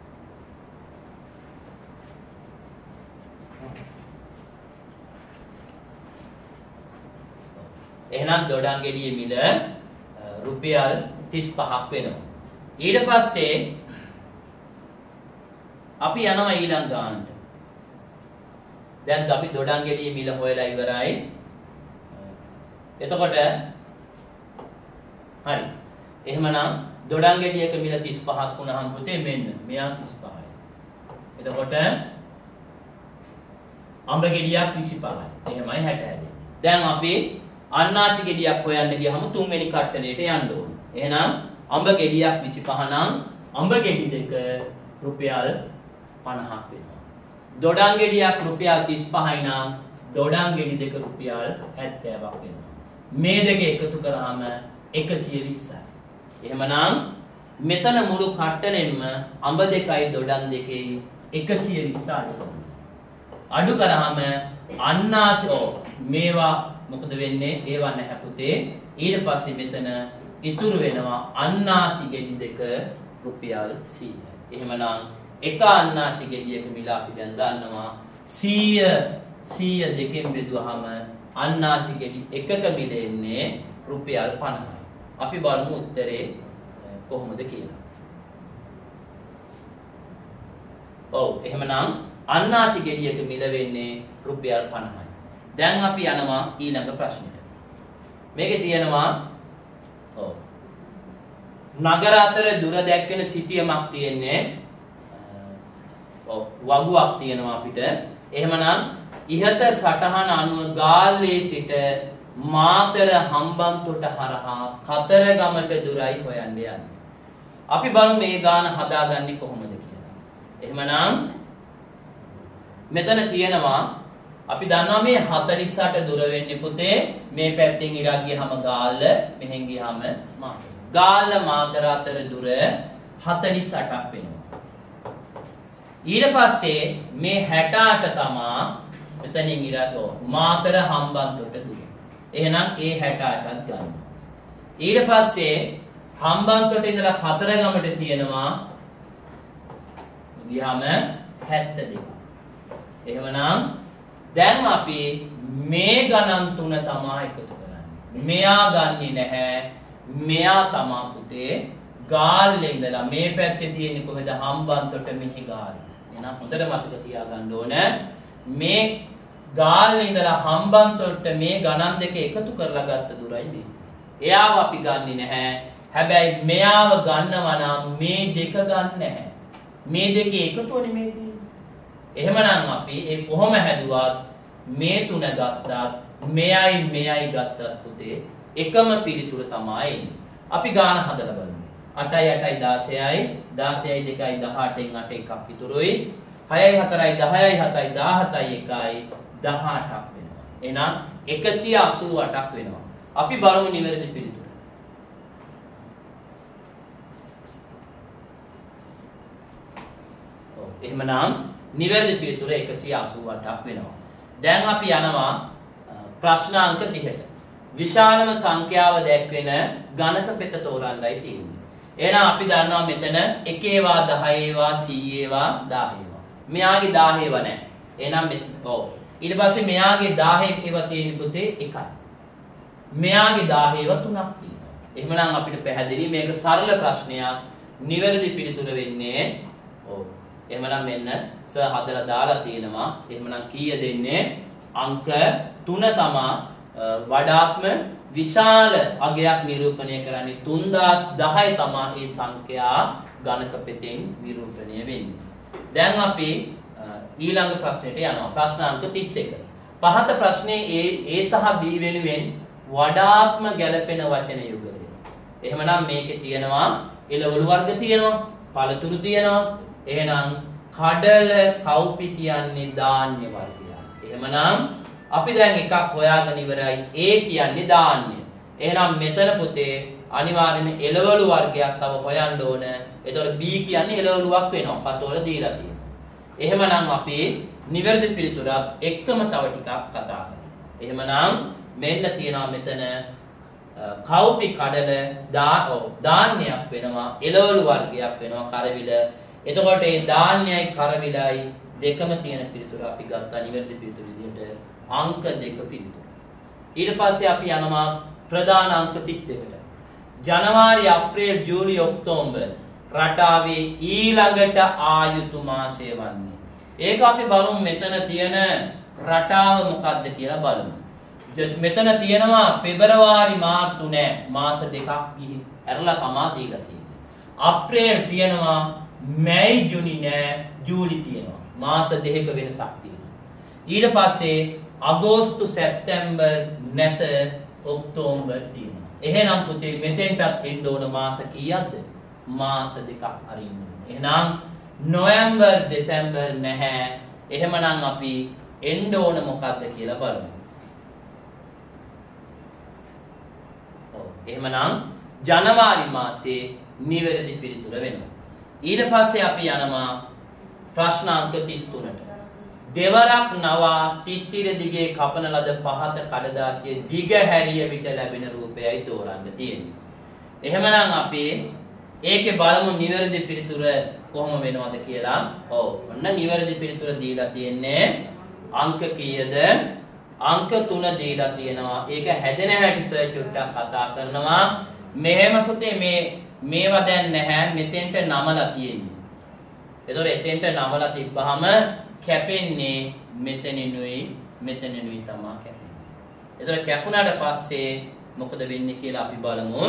[SPEAKER 2] එහෙනම් දොඩම් ගෙඩියේ මිල රුපියල් 35ක් වෙනවා. ඊට පස්සේ අපි යනවා ඊළඟ ගානට. දැන් අපි දොඩම් ගෙඩියේ මිල හොයලා ඉවරයි. එතකොට හරි. එහෙමනම් දොඩම් ගෙඩියක මිල 35ක් වුණාම පුතේ මෙන්න මෙයා 35යි. එතකොට අඹ ගෙඩියක් 25යි. එහෙමයි 60යි. දැන් අපි අන්නාසි ගෙඩියක් හොයන්න ගියහම තුන්වෙනි කට්ටලයට යන්න ඕනේ. එහෙනම් අඹ ගෙඩියක් 25 නම් අඹ ගෙඩි දෙක රුපියල් 50ක් වෙනවා. දොඩම් ගෙඩියක් රුපියල් 35යි නම් දොඩම් ගෙඩි දෙක රුපියල් 70ක් වෙනවා. මේ දෙක එකතු කරාම 120යි. එහෙමනම් මෙතන මුළු කට්ටලෙන්ම අඹ දෙකයි දොඩම් දෙකයි 120 අඩු කරාම අන්නාසි මේවා මොකද වෙන්නේ? ඒවා නැහැ පුතේ. ඊට පස්සේ මෙතන ඉතුරු වෙනවා අන්නාසි ගෙඩි දෙක රුපියල් 100යි. එහෙමනම් එක අන්නාසි ගෙඩියක මිල අපි දැන් දන්නවා 100 දෙකෙන් බෙදුවාම අන්නාසි ගෙඩි එකක මිල එන්නේ රුපියල් 50යි. අපි බලමු උත්තරේ කොහොමද කියලා. ඔව් එහෙමනම් අන්නාසි ගෙඩියක මිල වෙන්නේ රුපියල් 50යි. දැන් අපි යනවා ඊළඟ ප්‍රශ්නෙට. මේකේ තියෙනවා නගර අතර දුර දැක්වෙන සිතියමක් තියෙන්නේ. වගුවක් තියෙනවා අපිට. එහෙමනම් ඉහත සටහන අනුව ගාල්ලේ සිට මාතර හම්බන්තොට හරහා කතරගමට දුරයි හොයන්න යන්නේ. අපි බලමු මේ ගාන හදාගන්නේ කොහොමද කියලා. එහෙමනම් මෙතන තියෙනවා අපි දන්නවා මේ 48 දුර වෙන්නේ පුතේ මේ පැත්තෙන් ඉරා ගියහම ගාල්ල මෙහෙන් ගියහම මාතර. ගාල්ල මාතර අතර දුර 48ක් වෙනවා. ඊට පස්සේ මේ 68 තමා මෙතනින් ඉරා මාතර හම්බන්තොට දුර. එහෙනම් ඒ 68ක් ගන්න. ඊට පස්සේ හම්බන්තොට ඉඳලා කතරගමට තියෙනවා ගියාම 72. එහෙමනම් දැන් අපි මේ ගණන් තුන තමයි එකතු කරන්නේ. මෙයා ගන්නෙ නැහැ. මෙයා තමා පුතේ ගාල්ලේ ඉඳලා මේ පැත්තේ තියෙන්නේ කොහෙද? හම්බන්තොට මෙහි ගාල්ල. එහෙනම් හොඳට මතක තියාගන්න ඕන මේ ගාල්ලේ ඉඳලා හම්බන්තොට මේ ගණන් දෙක එකතු කරලා ගත්ත දුරයි මේ. එයාව අපි ගන්නෙ නැහැ. හැබැයි මෙයාව ගන්නවා නම් මේ දෙක ගන්න නැහැ. මේ දෙකේ එකතුවනේ මේ තියෙන්නේ. එහෙමනම් අපි ඒ කොහොම හැදුවත් මේ තුන ගත්තත් මෙයයි ගත්තත් පුතේ එකම පිළිතුර තමයි එන්නේ. අපි ගාන හදලා බලමු. 8යි 8යි 16යි 16යි 2යි 18න් 8 එකක් ඉතුරුයි. 6යි 4යි 10යි 7යි 17යි 1යි 18ක් වෙනවා. එහෙනම් 188ක් වෙනවා. අපි බලමු නිවැරදි පිළිතුර. එහෙමනම් නිවැරදි පිළිතුර 188ක් වෙනවා. දැන් අපි යනවා ප්‍රශ්නාංක 30ට. විශාලම සංඛ්‍යාව දැක්වෙන ගණක පෙත තෝරන්නයි තියෙන්නේ. එහෙනම් අපි දන්නවා මෙතන 1 ඒවා 10 ඒවා 100 ඒවා 10 ඒවා. මෙයාගේ 10 ඒවා නැහැ. එහෙනම් ඊට පස්සේ මෙයාගේ 10 ඒවා තියෙන පුතේ 1යි. මෙයාගේ 10 ඒවා 3ක් තියෙනවා. එහෙමනම් අපිට පැහැදිලි මේක සරල ප්‍රශ්නයක්. නිවැරදි පිළිතුර වෙන්නේ එහෙමනම් මෙන්න සර් හදලා දාලා තියෙනවා. එහෙමනම් කීය දෙන්නේ? අංක 3 තමා වඩාත්ම විශාල අගයක් නිරූපණය කරන්නේ 3010 තමා මේ සංඛ්‍යා ගණක පෙතෙන් නිරූපණය වෙන්නේ. දැන් අපි ඊළඟ ප්‍රශ්නෙට යනවා. ප්‍රශ්න අංක 31. පහත ප්‍රශ්නේ A සහ B වෙනුවෙන් වඩාත්ම ගැළපෙන වචන යුගලය. එහෙමනම් මේකේ තියෙනවා එළවලු වර්ග තියෙනවා, පළතුරු තියෙනවා. එහෙනම් කඩල කව්පි කියන්නේ ධාන්‍ය වර්ගයක්. එහෙමනම් අපි දැන් එකක් හොයාගෙන ඉවරයි. A කියන්නේ ධාන්‍ය. එහෙනම් මෙතන පුතේ අනිවාර්යයෙන්ම එළවලු වර්ගයක් තව හොයන්න ඕන. එතකොට B කියන්නේ එළවලුවක් වෙනවා. පතෝල දීලා තියෙනවා. එහෙමනම් අපි නිවැරදි පිළිතුරක් එක්කම තව ටිකක් කතා කරමු. එහෙමනම් මෙන්න තියෙනවා මෙතන කව්පි කඩල ධාන්‍යයක් වෙනවා, එළවලු වර්ගයක් වෙනවා කරවිල. එතකොට මේ ධාන්‍යයි කරවිලයි දෙකම තියෙන පිළිතුර අපි ගත්තා නිවැරදි පිළිතුර විදිහට අංක 2 පිළිතුර. ඊට පස්සේ අපි යනවා ප්‍රධාන අංක 32ට. ජනවාරි, අප්‍රේල්, ජූලි, ඔක්තෝබර් රටාවේ ඊළඟට ආයුතු මාසය වන්නේ. ඒක අපි බලමු මෙතන තියෙන රටාව මොකක්ද කියලා බලමු. මෙතන තියෙනවා පෙබරවාරි, මාර්තු නෑ. මාස දෙකක් ගිහින් ඇරලා තමා දීලා තියෙන්නේ. අප්‍රේල් තියෙනවා, මැයි, ජුනි නෑ, ජූලි තියෙනවා. මාස දෙකක වෙනසක් තියෙනවා. ඊට පස්සේ අගෝස්තු, සැප්තැම්බර් නැත, ඔක්තෝබර් තියෙනවා. එහෙනම් පුතේ මෙතෙන්ටත් එන්න ඕන මාස කීයක්ද? මාස දෙකක් අරින්න ඕන. එහෙනම් නොවැම්බර්, දෙසැම්බර් නැහැ. එහෙමනම් අපි එන්න ඕන මොකක්ද කියලා බලමු. එහෙමනම් ජනවාරි මාසයේ නිවැරදි පිළිතුර වෙනවා. ඊට පස්සේ අපි යනවා ප්‍රශ්න අංක 33ට. දෙවරක් නවා තිත්තිර දිගේ කපන ලද පහත කඩදාසිය දිග හැරිය විට ලැබෙන රූපයයි තෝරන්න තියෙන්නේ. එහෙමනම් අපි ඒකේ බලමු නිවැරදි පිළිතුර කොහොම වෙනවද කියලා. ඔව්. ඔන්න නිවැරදි පිළිතුර දීලා තියෙන්නේ අංක කීයද? අංක 3 දීලා තියෙනවා. ඒක හැදෙන හැටි සර් චුට්ටක් කතා කරනවා. මෙහෙම පුතේ මේවා දැන් නැහැ. මෙතෙන්ට නමලා තියෙන්නේ. ඒතොර එතෙන්ට නමලා තිබ්බහම කැපෙන්නේ මෙතනිනුයි මෙතනිනුයි තමයි කැපෙන්නේ. ඒතොර කැපුණාට පස්සේ මොකද වෙන්නේ කියලා අපි බලමු.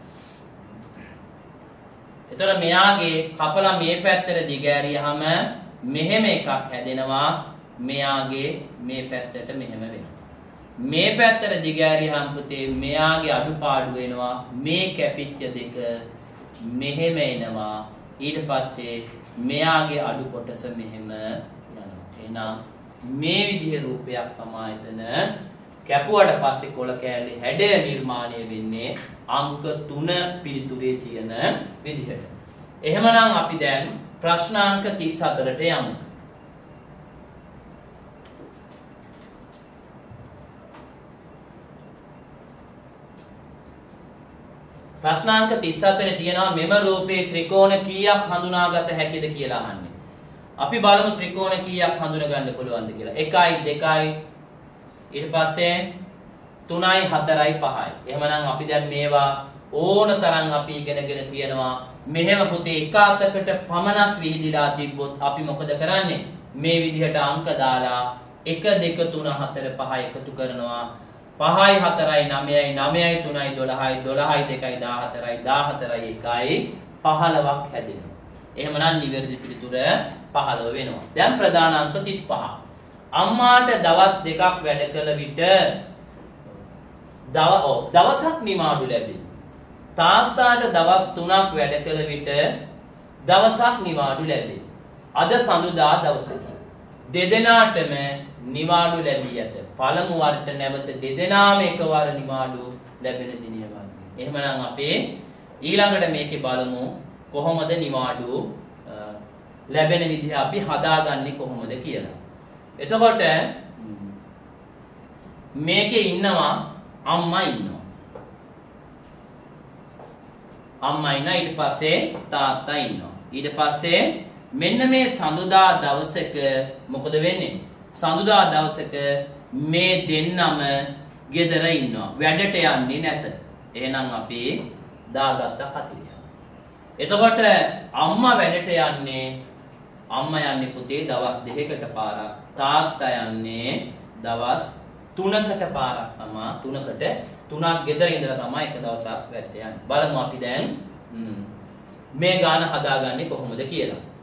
[SPEAKER 2] ඒතොර මෙයාගේ කපලා මේ පැත්තට දිගෑරියාම මෙහෙම එකක් හැදෙනවා. මෙයාගේ මේ පැත්තට මෙහෙම වෙනවා. මේ පැත්තට දිගෑරියාම පුතේ මෙයාගේ අඩුපාඩු වෙනවා. මේ කැපිච්ච දෙක මෙහෙම එනවා. ඊට පස්සේ මෙයාගේ අඩු කොටස මෙහෙම යනවා. එහෙනම් මේ විදිහේ රූපයක් තමයි එතන කැපුවට පස්සේ කොළ කෑල්ලේ හැඩය නිර්මාණය වෙන්නේ අංක 3 පිළිතුරේ තියෙන විදිහට. එහෙමනම් අපි දැන් ප්‍රශ්නාංක 34ට යමු. ප්‍රශ්නාංක 34 තියෙනවා මෙම රූපේ ත්‍රිකෝණ කීයක් හඳුනාගත හැකිද කියලා අහන්නේ. අපි බලමු ත්‍රිකෝණ කීයක් හඳුනා ගන්න පුළුවන්ද කියලා. 1යි 2යි ඊට පස්සේ 3යි 4යි 5යි. එහෙමනම් අපි දැන් මේවා ඕන තරම් අපි ඉගෙනගෙන තියෙනවා. මෙහෙම පුතේ එක අතකට පමණක් විහිදිලා තිබ්බොත් අපි මොකද කරන්නේ? මේ විදිහට අංක දාලා 1 2 3 4 5 එකතු කරනවා. 5යි 4යි 9යි 9යි 3යි 12යි 12යි 2යි 14යි 14යි 1යි 15ක් හැදෙනවා. එහෙමනම් නිවැරදි පිළිතුර 15 වෙනවා. දැන් ප්‍රධාන අංක 35. අම්මාට දවස් දෙකක් වැඩ කළ විට දවසක් නිමාඩු ලැබේ. තාත්තාට දවස් 3ක් වැඩ කළ විට දවසක් නිමාඩු ලැබේ. අද සඳුදා දවසකි. දෙදෙනාටම නිවාඩු ලැබී ඇත. පළමු වරට නැවත දෙදෙනාම එකවර නිවාඩු ලැබෙන දිනය වන්නේ. එහෙමනම් අපි ඊළඟට මේකේ බලමු කොහොමද නිවාඩු ලැබෙන විදිහ අපි හදාගන්නේ කොහොමද කියලා. එතකොට මේකේ ඉන්නවා අම්මා ඉන්නවා. අම්මා ඉන්නවා ඊට පස්සේ තාත්තා ඉන්නවා. ඊට පස්සේ මෙන්න මේ සඳුදා දවසක මොකද වෙන්නේ? සඳුදා දවසක මේ දෙන්නම ගෙදර ඉන්නවා. වැඩට යන්නේ නැත. එහෙනම් අපි දාගත්ත කතිරිය. එතකොට අම්මා වැඩට යන්නේ පුතේ දවස් 2කට පාරක්. තාත්තා යන්නේ දවස් 3කට පාරක් තමයි. 3ක් ගෙදර ඉඳලා තමයි එක දවසක් වැඩට යන්නේ. බලමු අපි දැන් මේ ගාන හදාගන්නේ කොහොමද කියලා.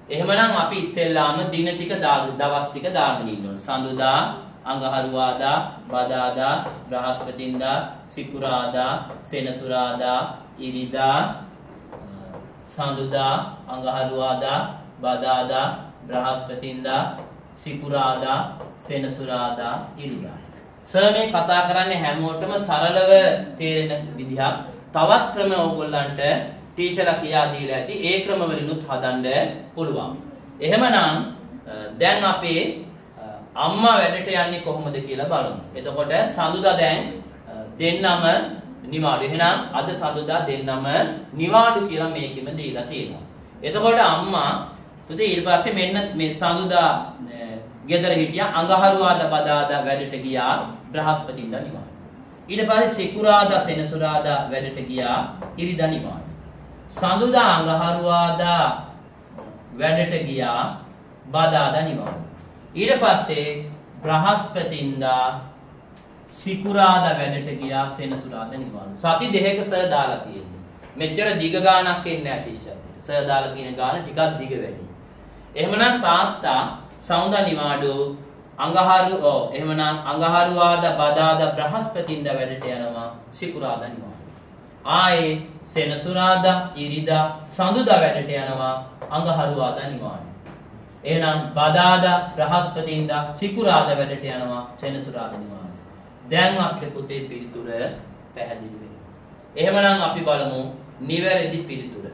[SPEAKER 2] එහෙමනම් අපි ඉස්සෙල්ලාම දින ටික දවස් ටික දාගෙන ඉන්න ඕනේ. සඳුදා, අඟහරුවාදා, බදාදා, බ්‍රහස්පතින්දා, සිකුරාදා, සෙනසුරාදා, ඉරිදා, සඳුදා, අඟහරුවාදා, බදාදා, බ්‍රහස්පතින්දා, සිකුරාදා, සෙනසුරාදා, ඉරිදා. සර් මේ කතා කරන්නේ හැමෝටම සරලව තේරෙන විදිහක්. තවත් ක්‍රම ඕගොල්ලන්ට ටීචර්ලා කියා දීලා ඇති. ඒ ක්‍රම වලිනුත් හදන්න පුළුවන්. එහෙමනම් දැන් අපේ අම්මා වැඩට යන්නේ කොහොමද කියලා බලමු. එතකොට සඳුදා දැන් දෙන්නම නිවාඩු. එහෙනම් අද සඳුදා දෙන්නම නිවාඩු කියලා මේකෙම දීලා තියෙනවා. එතකොට අම්මා පුතේ ඊට පස්සේ මෙන්න මේ සඳුදා ගෙදර හිටියා, අඟහරුවාදා බදාදා වැඩට ගියා, බ්‍රහස්පතින්දා නිවාඩු. ඊට පස්සේ සිකුරාදා සෙනසුරාදා වැඩට ගියා, ඉරිදා නිවාඩු. සඳුදා අඟහරුවාදා වැඩට ගියා, බදාදා නිවාඩු. ඊට පස්සේ බ්‍රහස්පතින්දා සිකුරාදා වැඩට ගියා, සෙනසුරාදා නිවාඩු. සති දෙකක සර් දාලා තියෙන්නේ. මෙච්චර දිග ගානක් එන්නේ නැහැ ශිෂ්‍යත්වයට. සර් දාලා තියෙන ගාන ටිකක් දිග වැඩි. එහෙමනම් තාත්තා සඳුදා නිවාඩු, එහෙමනම් අඟහරුවාදා බදාදා බ්‍රහස්පතින්දා වැඩට යනවා, සිකුරාදා නිවාඩු. ආයේ සෙනසුරාදා, ඉරිදා, සඳුදා වැඩට යනවා, අඟහරුවාදා නිවාඩු. එහෙනම් බදාදා, බ්‍රහස්පතින්දා, සිකුරාදා වැඩට යනවා, සෙනසුරාදා නිවාඩු. දැන් අපිට පුතේ පිළිතුර පැහැදිලි වෙනවා. එහෙමනම් අපි බලමු නිවැරදි පිළිතුර.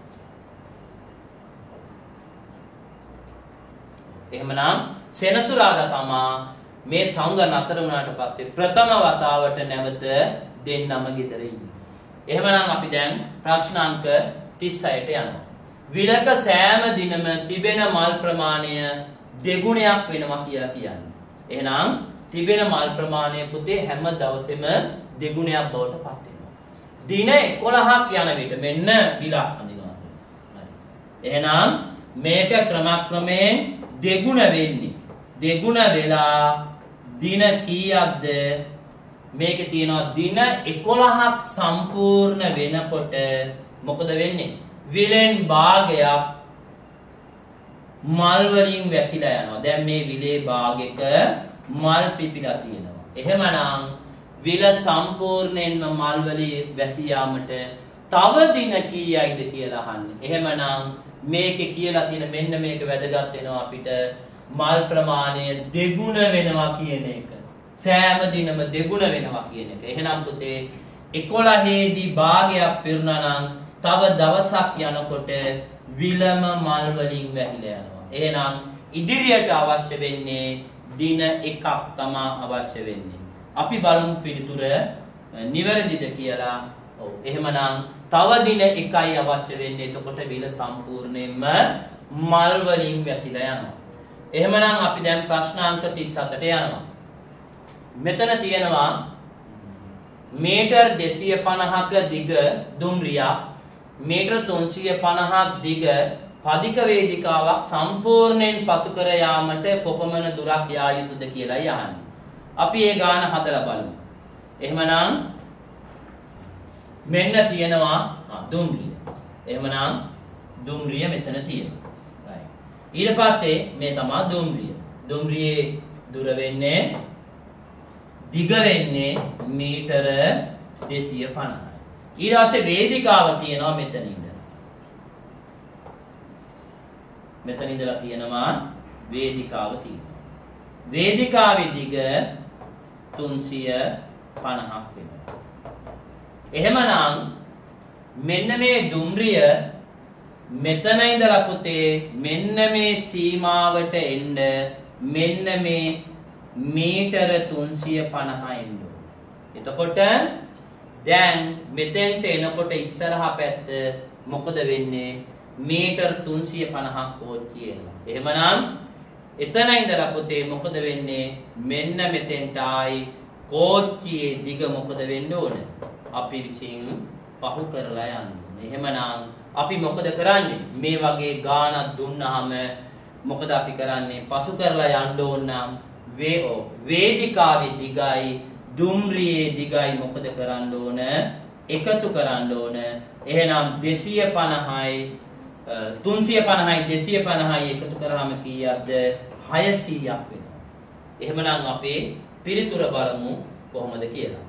[SPEAKER 2] එහෙමනම් සෙනසුරාදා තමා මේ සඳුදා නතර වුණාට පස්සේ ප්‍රථම වතාවට නැවත දෙන්නම ගෙදර ඉන්නේ. එහෙමනම් අපි දැන් ප්‍රශ්න අංක 36ට යනවා. විලක සෑම දිනම තිබෙන මල් ප්‍රමාණය දෙගුණයක් වෙනවා කියලා කියන්නේ. එහෙනම් තිබෙන මල් ප්‍රමාණය පුතේ හැම දවසෙම දෙගුණයක් බවට පත් වෙනවා. දින 11ක් යන විට මෙන්න විලක් අඳිනවා. එහෙනම් මේක ක්‍රමක්‍රමයෙන් දෙගුණ වෙන්නේ. දෙගුණ වෙලා දින කීයක්ද? මේකේ තියෙනවා දින 11ක් සම්පූර්ණ වෙනකොට මොකද වෙන්නේ? විලෙන් භාගයක් මල් වලින් වැසිලා යනවා. දැන් මේ විලේ භාගයක මල් පිපිලා තියෙනවා. එහෙමනම් විල සම්පූර්ණයෙන්ම මල් වලින් වැසී යාමට තව දින කීයයිද කියලා අහන්නේ. එහෙමනම් මේකේ කියලා තියෙන මෙන්න මේක වැදගත් වෙනවා අපිට. මල් ප්‍රමාණය දෙගුණ වෙනවා කියන එක. සෑම දිනම දෙගුණ වෙනවා කියන එක. එහෙනම් පුතේ 11 දී භාගයක් පිරුණා නම් තව දවසක් යනකොට විලම මල් වලින් වැහිලා යනවා. එහෙනම් ඉදිරියට අවශ්‍ය වෙන්නේ දින එකක් තමයි අවශ්‍ය වෙන්නේ. අපි බලමු පිළිතුර නිවැරදිද කියලා. ඔව්. එහෙමනම් තව දින එකයි අවශ්‍ය වෙන්නේ. එතකොට විල සම්පූර්ණයෙන්ම මල් වලින් වැසිලා යනවා. එහෙමනම් අපි දැන් ප්‍රශ්න අංක 37ට යනවා. මෙතන තියෙනවා මීටර් 250ක දිග දුම්රියක්, මීටර් 350ක් දිග පදික වේදිකාවක් සම්පූර්ණයෙන් පසු කර යාමට කොපමණ දුරක් යා යුතුද කියලා යහන්නේ. අපි ඒ ගාන හදලා බලමු. එහෙමනම් මෙන්න තියෙනවා දුම්රිය. එහෙමනම් දුම්රිය මෙතන තියෙනවා. ඊට පස්සේ මේ තමයි දුම්රිය. දුම්රියේ දුර වෙන්නේ දිග වෙන්නේ මීටර 250යි. ඊට පස්සේ වේදිකාව තියෙනවා මෙතන ඉඳලා. මෙතන ඉඳලා තියෙනවා වේදිකාව තියෙනවා. වේදිකාවේ දිග 350ක් වෙනවා. එහෙමනම් මෙන්න මේ දුම්රිය මෙතන ඉඳලා පුතේ මෙන්න මේ සීමාවට එන්න මෙන්න මේ මීටර 350 එන්න. එතකොට දැන් මෙතෙන්ට එනකොට ඉස්සරහා පැත්ත මොකද වෙන්නේ? මීටර් 350ක් කෝච්චි එනවා. එහෙමනම් එතන ඉඳලා පුතේ මොකද වෙන්නේ? මෙන්න මෙතෙන්ට ආයි කෝච්චියේ දිග මොකද වෙන්න ඕන? අපි විසින් පහු කරලා යන්න ඕනේ. එහෙමනම් අපි මොකද කරන්නේ? මේ වගේ ගානක් දුන්නාම මොකද අපි කරන්නේ? පසු කරලා යන්න ඕන නම් වේදිකාවේ දිගයි දුම්රියේ දිගයි මොකද කරන්න ඕන? එකතු කරන්න ඕන. එහෙනම් 250යි 350යි 250යි එකතු කරාම කීයක්ද 600ක් වෙනවා. එහෙමනම් අපේ පිළිතුර බලමු කොහොමද කියලා.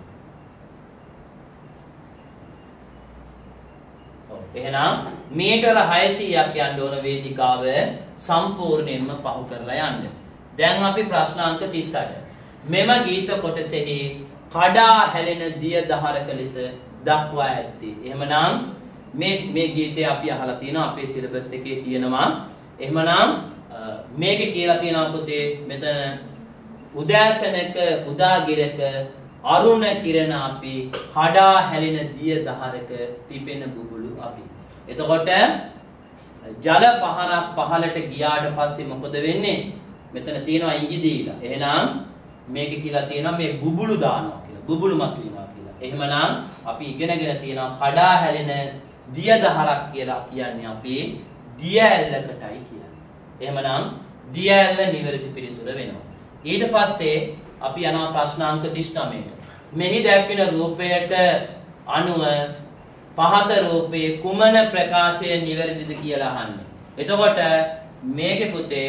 [SPEAKER 2] එහෙනම් මීටර 600ක් යන්න ඕන වේදිකාව සම්පූර්ණයෙන්ම පහු කරලා යන්න. දැන් අපි ප්‍රශ්නාංක 38. මෙම ගීත කොටසෙහි කඩා හැලෙන දිය දහරක ලෙස දක්වා ඇත්තේ. එහෙමනම් මේ ගීතය අපි අහලා තියෙනවා අපේ සිලබස් එකේ තියෙනවා. එහෙමනම් මේකේ කියලා තියෙනවා පුතේ මෙතන උදෑසනක උදාගිරක අරුණ කිරණ අපි කඩා හැලෙන දිය දහරක පිපෙන බුබුලු අපි. එතකොට ජල පහරක් පහලට ගියාට පස්සේ මොකද වෙන්නේ? මෙතන තියෙනවා ඉඟි දීලා. එහෙනම් මේකේ කියලා තියෙනවා මේ බුබුලු දානවා කියලා. බුබුලු මතුවෙනවා කියලා. එහෙමනම් අපි ඉගෙනගෙන තියෙනවා කඩා හැලෙන දිය දහරක් කියලා කියන්නේ අපි දිය ඇල්ලකටයි කියන්නේ. එහෙමනම් දිය ඇල්ල නිවැරදි පිළිතුර වෙනවා. ඊට පස්සේ අපි යනවා ප්‍රශ්නාංක 39ට. මෙහි දැක්වෙන රූපයට අනුව පහත රූපයේ කුමන ප්‍රකාශය නිවැරදිද කියලා අහන්නේ. එතකොට මේකේ පුතේ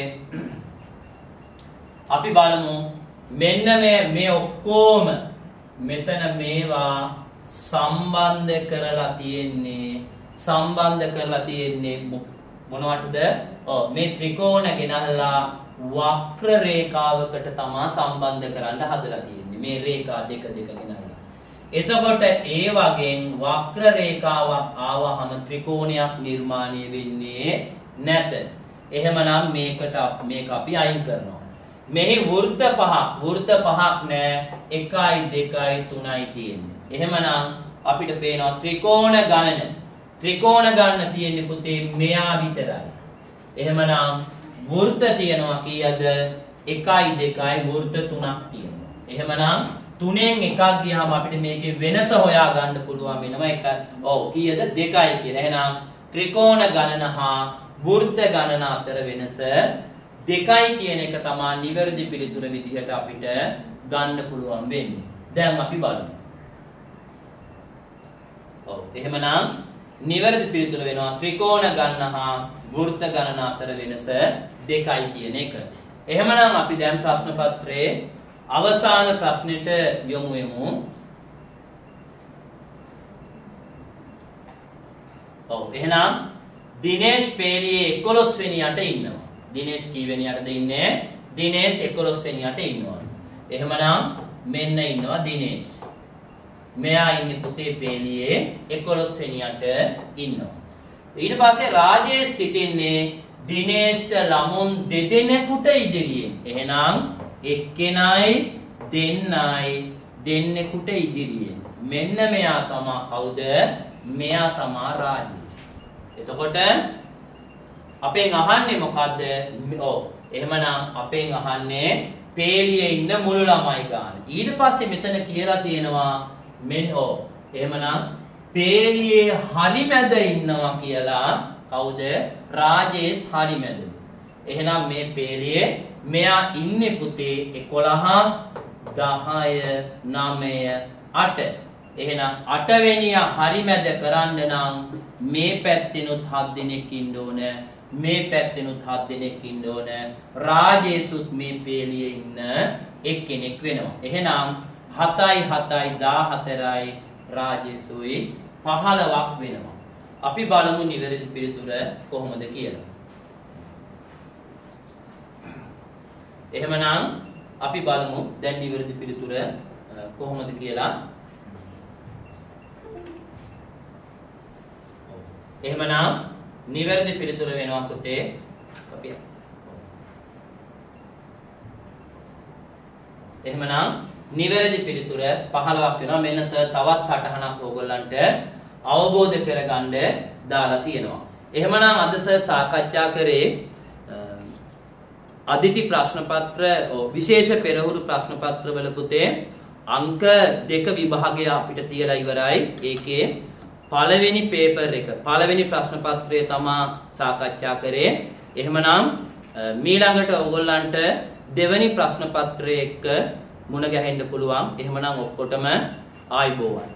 [SPEAKER 2] අපි බලමු මෙන්න මේ ඔක්කොම මෙතන මේවා සම්බන්ධ කරලා තියෙන්නේ මොනවටද? මේ ත්‍රිකෝණ ගෙනල්ලා වක්‍ර රේඛාවකට තමා සම්බන්ධ කරන්න හදලා තියෙන්නේ. මේ රේඛා දෙක ගෙනල්ලා. එතකොට ඒ වගේන් වක්‍ර රේඛාවක් ආවහම ත්‍රිකෝණයක් නිර්මාණය වෙන්නේ නැත. එහෙමනම් මේක අපි අයින් කරනවා. මෙහි වෘත්ත පහක් නෑ. 1 2 3යි තියෙන්නේ. එහෙමනම් අපිට පේනවා ත්‍රිකෝණ ගණන තියෙන්නේ පුතේ මෙයා විතරයි. එහෙමනම් වෘත්ත තියෙනවා කීයද? 1 2යි වෘත්ත 3ක් තියෙනවා. එහෙමනම් 3න් එකක් ගියාම අපිට මේකේ වෙනස හොයා ගන්න පුළුවන් වෙනවා. කීයද? 2යි කියලා. එහෙනම් ත්‍රිකෝණ ගණන හා වෘත්ත ගණන අතර වෙනස 2යි කියන එක තමයි නිවැරදි පිළිතුර විදිහට අපිට ගන්න පුළුවන් වෙන්නේ. දැන් අපි බලමු. එහෙමනම් නිවැරදි පිළිතුර වෙනවා ත්‍රිකෝණ ගණන හා වෘත්ත ගණන අතර වෙනස 2යි කියන එක. එහෙමනම් අපි දැන් ප්‍රශ්න පත්‍රයේ අවසාන ප්‍රශ්නෙට යොමු වෙමු. එහෙනම් දිනේෂ් පේලියේ 11 වෙනි යට ඉන්නවා. දිනේෂ් කී වෙනි යටද ඉන්නේ? දිනේෂ් 11 වෙනි යට ඉන්නවා. එහෙමනම් මෙන්න ඉන්නවා දිනේෂ්. මෙයා ඉන්නේ පුතේ පේලියේ 11 වෙනි යට ඉන්නවා. ඊට පස්සේ රාජේෂ් සිටින්නේ දිනේෂ්ට ළමුන් දෙදෙනෙකුට ඉදිරියෙන්. එහෙනම් එක්කෙනයි දෙන්නෙකුට ඉදිරියෙන්. මෙන්න මෙයා තමයි කවුද? මෙයා තමයි රාජේෂ්. එතකොට අපෙන් අහන්නේ මොකද්ද? එහෙමනම් අපෙන් අහන්නේ පේලියේ ඉන්න මුළු ළමයි ගන්න. ඊට පස්සේ මෙතන කියලා තියෙනවා එහෙමනම් පේලියේ හරිමැද ඉන්නවා කියලා. කවුද? රාජේෂ් හරිමැද. එහෙනම් මේ පේලියේ මෙයා ඉන්නේ පුතේ 11 10 9 8. එහෙනම් 8 වෙනියා හරිමැද කරන්න නම් මේ පැත්තෙනුත් 7 දෙනෙක් ඉන්න ඕන. මේ පැත්තෙනුත් 7 දෙනෙක් ඉන්න ඕන. රාජේෂුත් මේ පේලියේ ඉන්න එක්කෙනෙක් වෙනවා. එහෙනම් 7යි 7යි 14යි රාජේෂුයි 15ක් වෙනවා. අපි බලමු නිවැරදි පිළිතුර කොහොමද කියලා. එහෙමනම් අපි බලමු දැන් නිවැරදි පිළිතුර කොහොමද කියලා. එහෙමනම් නිවැරදි පිළිතුර වෙනවා පුතේ අපි. එහෙමනම් නිවැරදි පිළිතුර 15ක් වෙනවා. මෙන්න සර් තවත් සටහනක් ඕගොල්ලන්ට අවබෝධ කරගන්න දාලා තියෙනවා. එහෙමනම් අද සර් සාකච්ඡා කරේ අදිටි ප්‍රශ්න පත්‍ර විශේෂ පෙරහුරු ප්‍රශ්න පත්‍ර වල පුතේ අංක 2 විභාගය අපිට තියලා ඉවරයි. ඒකේ පළවෙනි පේපර් එක පළවෙනි ප්‍රශ්න පත්‍රය තමයි සාකච්ඡා කරේ. එහෙමනම් මීළඟට ඕගොල්ලන්ට දෙවෙනි ප්‍රශ්න පත්‍රය එක්ක මුණ ගැහෙන්න පුළුවන්. එහෙමනම් ඔක්කොටම ආයිබෝවන්.